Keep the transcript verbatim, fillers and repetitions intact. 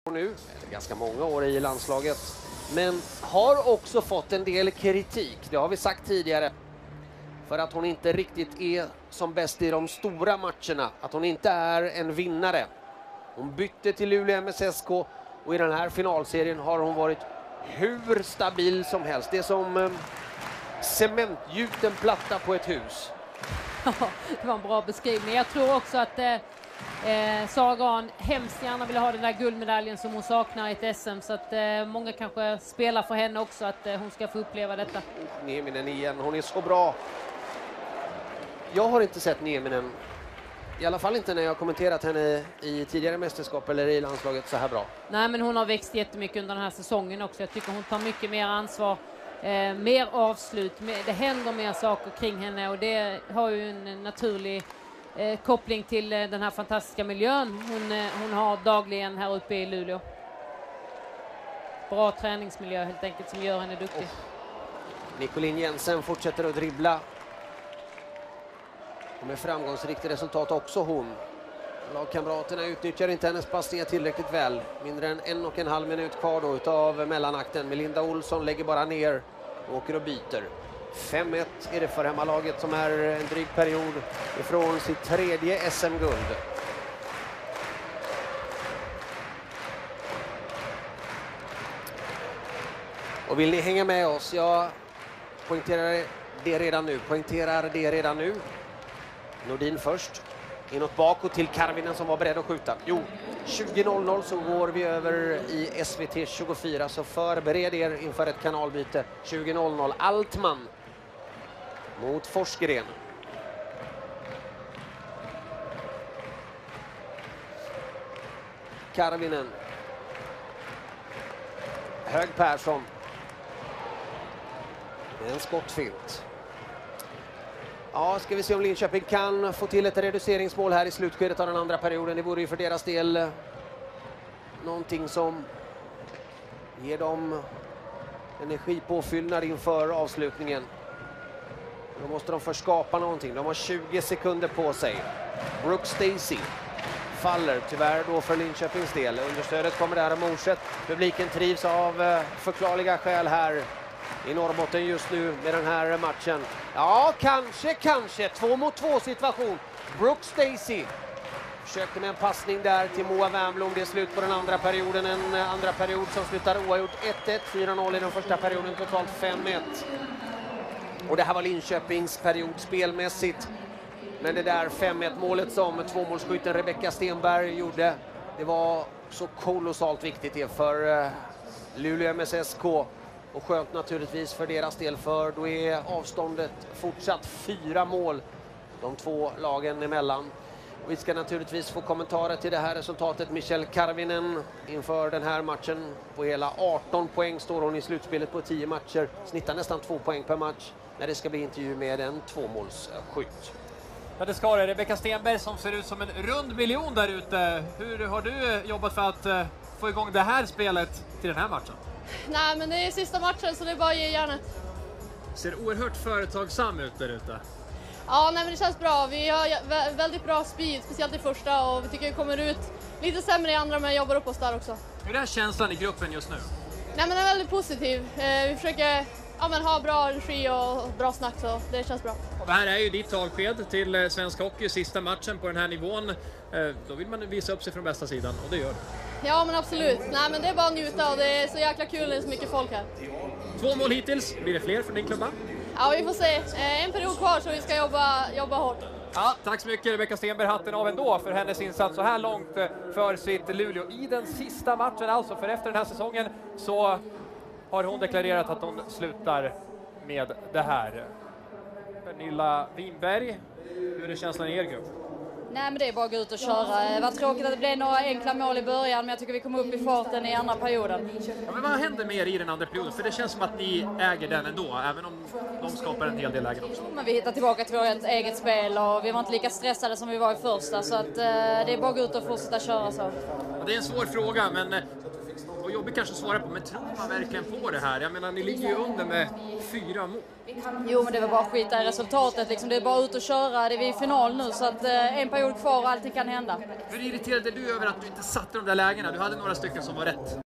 nu, ganska många år i landslaget, men har också fått en del kritik, det har vi sagt tidigare, för att hon inte riktigt är som bäst i de stora matcherna, att hon inte är en vinnare. Hon bytte till Luleå M S S K och i den här finalserien har hon varit hur stabil som helst. Det är som eh, cementgjuten platta på ett hus. Ja, det var en bra beskrivning. Jag tror också att eh, eh, Sagan hemskt gärna vill ha den där guldmedaljen som hon saknar i ett S M. Så att eh, många kanske spelar för henne också att eh, hon ska få uppleva detta. Oh, Nieminen igen, hon är så bra. Jag har inte sett Nieminen, i alla fall inte när jag har kommenterat henne i tidigare mästerskap eller i landslaget, så här bra. Nej, men hon har växt jättemycket under den här säsongen också. Jag tycker hon tar mycket mer ansvar. Eh, mer avslut, mer, det händer mer saker kring henne och det har ju en naturlig eh, koppling till eh, den här fantastiska miljön hon, eh, hon har dagligen här uppe i Luleå. Bra träningsmiljö helt enkelt som gör henne duktig. Oh. Nicolin Jensen fortsätter att dribbla. Och med framgångsrikt resultat också hon. Lagkamraterna utnyttjar inte hennes passningar tillräckligt väl. Mindre än en och en halv minut kvar då utav mellanakten. Melinda Olsson lägger bara ner och åker och byter. fem ett är det för hemmalaget som är en dryg period ifrån sitt tredje S M-guld. Och vill ni hänga med oss? Jag poängterar det redan nu. Poängterar det redan nu. Nordin först. Inåt bakåt till Karvinen som var beredd att skjuta. Jo, tjugo noll noll så går vi över i S V T tjugofyra. Så förbered er inför ett kanalbyte. tjugo noll noll. Altman mot Forsgren. Karvinen. Hög Persson. En skottfint. Ja, ska vi se om Linköping kan få till ett reduceringsmål här i slutskedet av den andra perioden. Det vore ju för deras del någonting som ger dem energipåfyllnad inför avslutningen. Då måste de först skapa någonting. De har tjugo sekunder på sig. Brooke Stacy faller tyvärr då för Linköpings del. Understödet kommer där av Morset. Publiken trivs av förklarliga skäl här i Norrbotten just nu med den här matchen. Ja, kanske, kanske. Två mot två situation. Brooke Stacy försökte med en passning där till Moa Wernbloom. Det är slut på den andra perioden. En andra period som slutar oavgjort ett ett. fyra noll i den första perioden, totalt fem ett. Och det här var Linköpings period spelmässigt. Men det där fem ett målet som tvåmålsskytten Rebecka Stenberg gjorde, det var så kolossalt viktigt det för Luleå M S S K. Och skönt naturligtvis för deras del, för då är avståndet fortsatt fyra mål de två lagen emellan. Och vi ska naturligtvis få kommentarer till det här resultatet. Michelle Karvinen inför den här matchen på hela arton poäng står hon i slutspelet på tio matcher. Snittar nästan två poäng per match när det ska bli intervju med en tvåmålsskytt. Ja, det ska det. Rebecka Stenberg som ser ut som en rund miljon där ute. Hur har du jobbat för att uh, få igång det här spelet till den här matchen? Nej, men det är sista matchen så det är bara att ge järnet. Ser oerhört företagsam ut där ute. Ja, nej, men det känns bra. Vi har väldigt bra speed, speciellt i första, och vi tycker vi kommer ut lite sämre i andra, men jobbar upp oss där också. Hur är den känslan i gruppen just nu? Nej, men den är väldigt positiv. Vi försöker ja, men ha bra energi och bra snack, så det känns bra. Och det här är ju ditt avsked till svensk hockey, sista matchen på den här nivån. Då vill man visa upp sig från bästa sidan, och det gör du. Ja, men absolut. Nej, men det är bara att njuta och det är så jäkla kul när det är så mycket folk här. Två mål hittills. Blir det fler från din klubba? Ja, vi får se. En period kvar så vi ska jobba, jobba hårt. Ja, tack så mycket Rebecka Stenberg, hatten av ändå för hennes insats så här långt för sitt Luleå i den sista matchen alltså, för efter den här säsongen så har hon deklarerat att hon slutar med det här. Pernilla Winberg, hur är känslan i er grupp? Nej, men det är bara att gå ut och köra. Det var tråkigt att det blev några enkla mål i början, men jag tycker vi kom upp i farten i andra perioden. Ja, men vad händer med er i den andra perioden? För det känns som att ni äger den ändå, även om de skapar en hel del lägen också. Men vi hittar tillbaka till vårt eget spel och vi var inte lika stressade som vi var i första, så att, eh, det är bara att gå ut och fortsätta köra så. Ja, det är en svår fråga, men och jobbigt kanske att svara på, men tror man verkligen på det här? Jag menar, ni ligger ju under med fyra mål. Jo, men det var bara att skita i resultatet. Liksom. Det är bara ut och köra. Det är vi i final nu, så att eh, en period kvar och allting kan hända. Hur irriterad är du över att du inte satte de där lägena? Du hade några stycken som var rätt.